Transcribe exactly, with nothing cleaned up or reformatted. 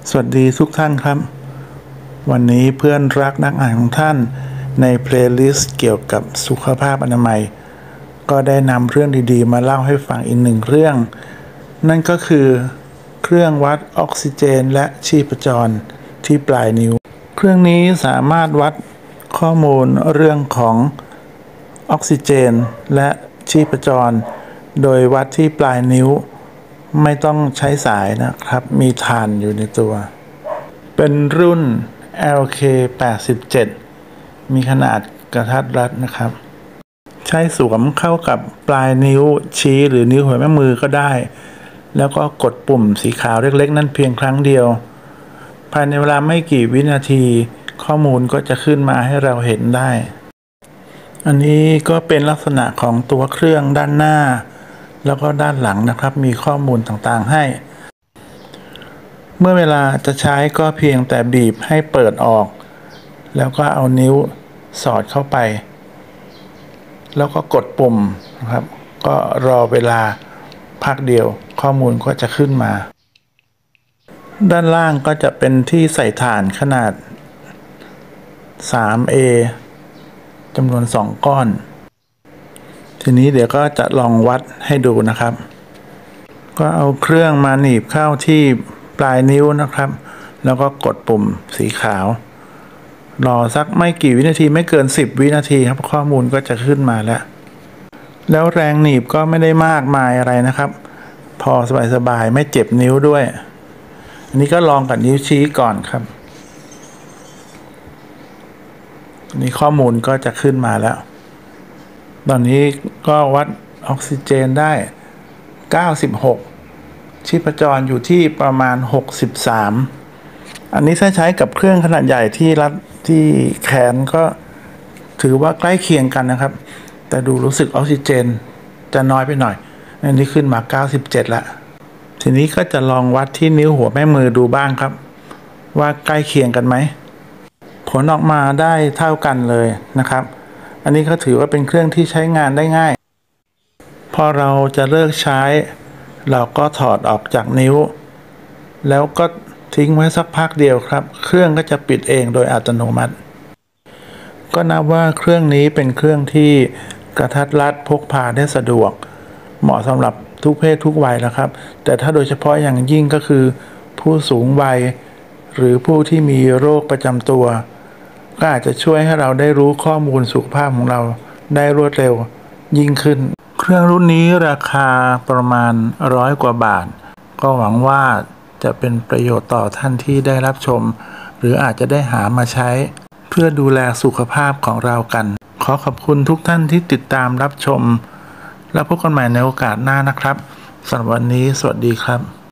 สวัสดีทุกท่านครับวันนี้เพื่อนรักนักอ่านของท่านในเพลย์ลิสต์เกี่ยวกับสุขภาพอนามัยก็ได้นำเรื่องดีๆมาเล่าให้ฟังอีกหนึ่งเรื่องนั่นก็คือเครื่องวัดออกซิเจนและชีพจรที่ปลายนิ้วเครื่องนี้สามารถวัดข้อมูลเรื่องของออกซิเจนและชีพจรโดยวัดที่ปลายนิ้วไม่ต้องใช้สายนะครับมีถ่านอยู่ในตัวเป็นรุ่น แอล เค แปดสิบเจ็ด มีขนาดกระทัดรัดนะครับใช้สวมเข้ากับปลายนิ้วชี้หรือนิ้วหัวแม่มือก็ได้แล้วก็กดปุ่มสีขาวเล็กๆนั่นเพียงครั้งเดียวภายในเวลาไม่กี่วินาทีข้อมูลก็จะขึ้นมาให้เราเห็นได้อันนี้ก็เป็นลักษณะของตัวเครื่องด้านหน้าแล้วก็ด้านหลังนะครับมีข้อมูลต่างๆให้เมื่อเวลาจะใช้ก็เพียงแต่บีบให้เปิดออกแล้วก็เอานิ้วสอดเข้าไปแล้วก็กดปุ่มนะครับก็รอเวลาพักเดียวข้อมูลก็จะขึ้นมาด้านล่างก็จะเป็นที่ใส่ถ่านขนาด สามเอ จำนวนสองก้อนทีนี้เดี๋ยวก็จะลองวัดให้ดูนะครับก็เอาเครื่องมาหนีบเข้าที่ปลายนิ้วนะครับแล้วก็กดปุ่มสีขาวรอสักไม่กี่วินาทีไม่เกินสิบวินาทีครับข้อมูลก็จะขึ้นมาแล้วแล้วแรงหนีบก็ไม่ได้มากมายอะไรนะครับพอสบายๆไม่เจ็บนิ้วด้วยอันนี้ก็ลองกับนิ้วชี้ก่อนครับนี่ข้อมูลก็จะขึ้นมาแล้วตอนนี้ก็วัดออกซิเจนได้เก้าสิบหกชีพจรอยู่ที่ประมาณหกสิบสามอันนี้ถ้าใช้กับเครื่องขนาดใหญ่ที่รัดที่แขนก็ถือว่าใกล้เคียงกันนะครับแต่ดูรู้สึกออกซิเจนจะน้อยไปหน่อยอันนี้ขึ้นมาเก้าสิบเจ็ดละทีนี้ก็จะลองวัดที่นิ้วหัวแม่มือดูบ้างครับว่าใกล้เคียงกันไหมผลออกมาได้เท่ากันเลยนะครับอันนี้ก็ถือว่าเป็นเครื่องที่ใช้งานได้ง่ายพอเราจะเลิกใช้เราก็ถอดออกจากนิ้วแล้วก็ทิ้งไว้สักพักเดียวครับเครื่องก็จะปิดเองโดยอัตโนมัติก็นับว่าเครื่องนี้เป็นเครื่องที่กระทัดรัดพกพาได้สะดวกเหมาะสำหรับทุกเพศทุกวัยแล้วครับแต่ถ้าโดยเฉพาะอย่างยิ่งก็คือผู้สูงวัยหรือผู้ที่มีโรคประจำตัวก็อาจจะช่วยให้เราได้รู้ข้อมูลสุขภาพของเราได้รวดเร็วยิ่งขึ้นเครื่องรุ่นนี้ราคาประมาณร้อยกว่าบาทก็หวังว่าจะเป็นประโยชน์ต่อท่านที่ได้รับชมหรืออาจจะได้หามาใช้เพื่อดูแลสุขภาพของเรากันขอขอบคุณทุกท่านที่ติดตามรับชมและพบกันใหม่ในโอกาสหน้านะครับสำหรับวันนี้สวัสดีครับ